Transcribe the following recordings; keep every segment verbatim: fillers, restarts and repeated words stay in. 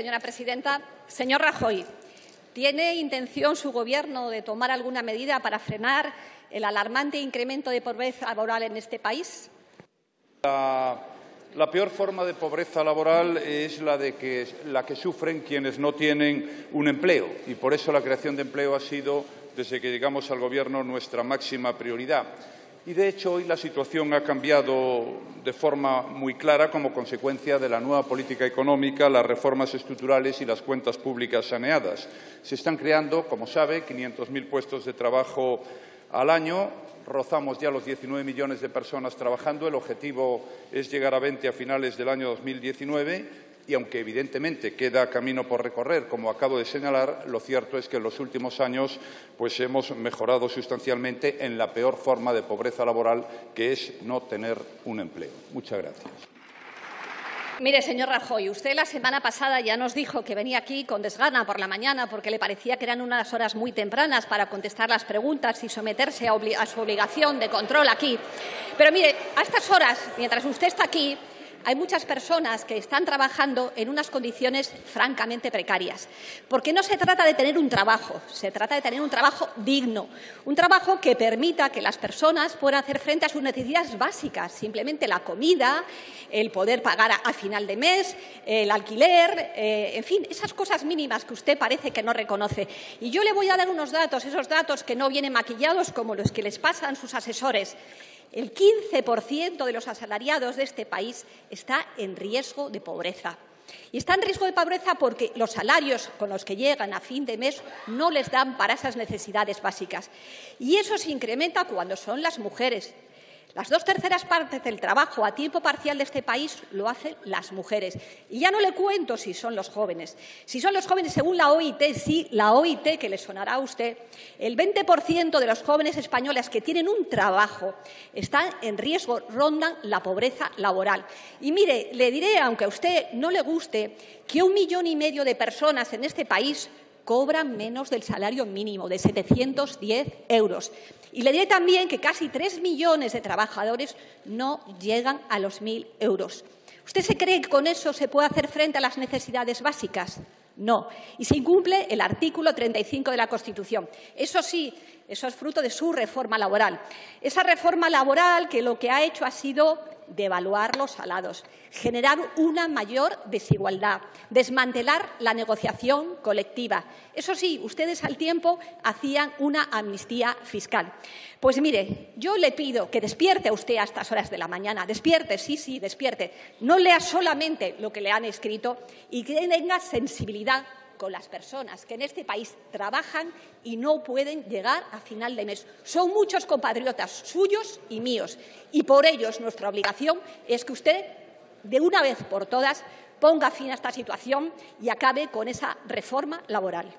señora presidenta. Señor Rajoy, ¿tiene intención su Gobierno de tomar alguna medida para frenar el alarmante incremento de pobreza laboral en este país? La, la peor forma de pobreza laboral es la, de que, la que sufren quienes no tienen un empleo, y por eso la creación de empleo ha sido, desde que llegamos al Gobierno, nuestra máxima prioridad. Y, de hecho, hoy la situación ha cambiado de forma muy clara como consecuencia de la nueva política económica, las reformas estructurales y las cuentas públicas saneadas. Se están creando, como sabe, quinientos mil puestos de trabajo al año. Rozamos ya los diecinueve millones de personas trabajando. El objetivo es llegar a veinte a finales del año dos mil diecinueve. Y aunque evidentemente queda camino por recorrer, como acabo de señalar, lo cierto es que en los últimos años pues, hemos mejorado sustancialmente en la peor forma de pobreza laboral, que es no tener un empleo. Muchas gracias. Mire, señor Rajoy, usted la semana pasada ya nos dijo que venía aquí con desgana por la mañana porque le parecía que eran unas horas muy tempranas para contestar las preguntas y someterse a, a su obligación de control aquí. Pero mire, a estas horas, mientras usted está aquí, hay muchas personas que están trabajando en unas condiciones francamente precarias, porque no se trata de tener un trabajo, se trata de tener un trabajo digno, un trabajo que permita que las personas puedan hacer frente a sus necesidades básicas, simplemente la comida, el poder pagar a, a final de mes, el alquiler, eh, en fin, esas cosas mínimas que usted parece que no reconoce. Y yo le voy a dar unos datos, esos datos que no vienen maquillados como los que les pasan sus asesores. El quince por ciento de los asalariados de este país está en riesgo de pobreza. Y está en riesgo de pobreza porque los salarios con los que llegan a fin de mes no les dan para esas necesidades básicas. Y eso se incrementa cuando son las mujeres. Las dos terceras partes del trabajo a tiempo parcial de este país lo hacen las mujeres. Y ya no le cuento si son los jóvenes. Si son los jóvenes, según la O I T, sí, la O I T, que le sonará a usted, el veinte por ciento de los jóvenes españoles que tienen un trabajo están en riesgo, rondan la pobreza laboral. Y mire, le diré, aunque a usted no le guste, que un millón y medio de personas en este país cobran menos del salario mínimo, de setecientos diez euros. Y le diré también que casi tres millones de trabajadores no llegan a los mil euros. ¿Usted se cree que con eso se puede hacer frente a las necesidades básicas? No. Y se incumple el artículo treinta y cinco de la Constitución. Eso sí, eso es fruto de su reforma laboral. Esa reforma laboral que lo que ha hecho ha sido devaluar los salarios, generar una mayor desigualdad, desmantelar la negociación colectiva. Eso sí, ustedes al tiempo hacían una amnistía fiscal. Pues mire, yo le pido que despierte usted a estas horas de la mañana, despierte, sí, sí, despierte. No lea solamente lo que le han escrito y que tenga sensibilidad con las personas que en este país trabajan y no pueden llegar a final de mes. Son muchos compatriotas suyos y míos, y por ellos nuestra obligación es que usted, de una vez por todas, ponga fin a esta situación y acabe con esa reforma laboral.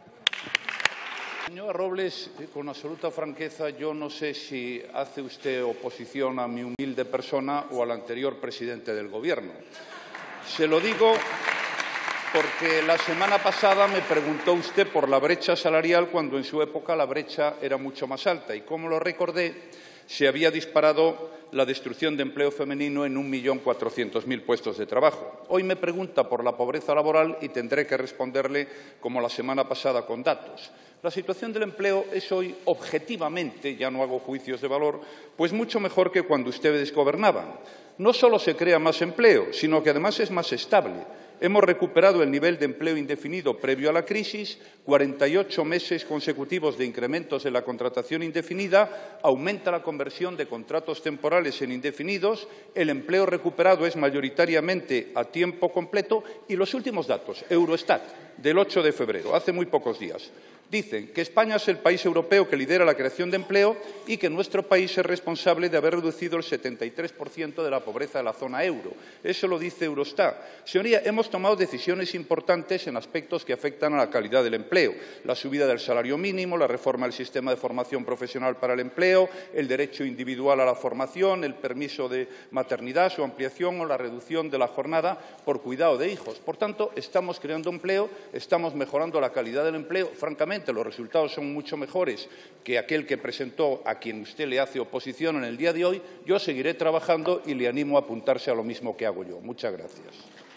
Señora Robles, con absoluta franqueza, yo no sé si hace usted oposición a mi humilde persona o al anterior presidente del Gobierno. Se lo digo porque la semana pasada me preguntó usted por la brecha salarial cuando en su época la brecha era mucho más alta y, como lo recordé, se había disparado la destrucción de empleo femenino en un millón cuatrocientos mil puestos de trabajo. Hoy me pregunta por la pobreza laboral y tendré que responderle como la semana pasada con datos. La situación del empleo es hoy objetivamente, ya no hago juicios de valor, pues mucho mejor que cuando ustedes gobernaban. No solo se crea más empleo, sino que además es más estable. Hemos recuperado el nivel de empleo indefinido previo a la crisis, cuarenta y ocho meses consecutivos de incrementos en la contratación indefinida, aumenta la conversión de contratos temporales en indefinidos, el empleo recuperado es mayoritariamente a tiempo completo y los últimos datos, Eurostat, del ocho de febrero, hace muy pocos días, dicen que España es el país europeo que lidera la creación de empleo y que nuestro país es responsable de haber reducido el setenta y tres por ciento de la pobreza de la zona euro. Eso lo dice Eurostat. Señoría, hemos tomado decisiones importantes en aspectos que afectan a la calidad del empleo. La subida del salario mínimo, la reforma del sistema de formación profesional para el empleo, el derecho individual a la formación, el permiso de maternidad, su ampliación o la reducción de la jornada por cuidado de hijos. Por tanto, estamos creando empleo, estamos mejorando la calidad del empleo. Francamente, los resultados son mucho mejores que aquel que presentó a quien usted le hace oposición en el día de hoy. Yo seguiré trabajando y le animo a apuntarse a lo mismo que hago yo. Muchas gracias.